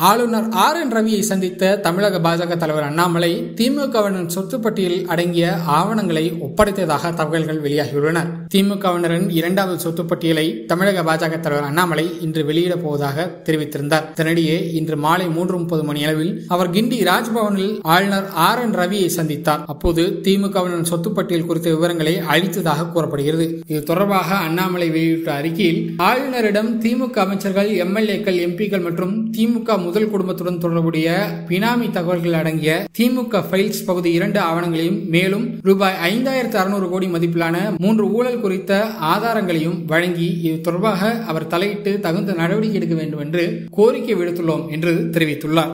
ஆளுநர் RN ரவியை சந்தித்த தமிழக பாஜக தலைவர் அண்ணாமலை திமுகவினரின் சொத்து பட்டியலில் அடங்கிய ஆவணங்களை ஒப்படைத்ததாக தகவல்கள் வெளியாகியுள்ளன. திமுகவினரின் இரண்டாவது சொத்து பட்டியலை தமிழக பாஜக தலைவர் அண்ணாமலை இன்று வெளியிடப் போவதாக தெரிவித்திருந்தார். இதனிடையே இன்று மாலை 3:30 மணியளவில் அவர் கிண்டி ராஜ்பவனில் ஆளுநர் RN ரவியை சந்தித்தார். அப்போது திமுகவினரின் சொத்து பட்டியல் குறித்த விவரங்களை அளித்ததாக கூறப்படுகிறது. இது தொடர்பாக அண்ணாமலை வெளியிட்ட அறிக்கையில் ஆளுநரிடம் திமுக அமைச்சர்கள், MLAக்கள், MPக்கள் மற்றும் திமுக முதல் குடும்பத்துடன் தொடர்புடைய பினாமி தகவல்கள் அடங்கிய திமுக ஃபைல்ஸ் பகுதி 2 ஆவணங்களையும் மேலும் ரூபாய் 5600 கோடி மதிப்பிலான 3 ஊழல் குறித்த ஆதாரங்களையும் வழங்கி இது தொடர்பாக அவர் தலையிட்டு தகுந்த நடவடிக்கை எடுக்க வேண்டும் என்று கோரிக்கை விடுத்துள்ளோம் என்று தெரிவித்துள்ளார்.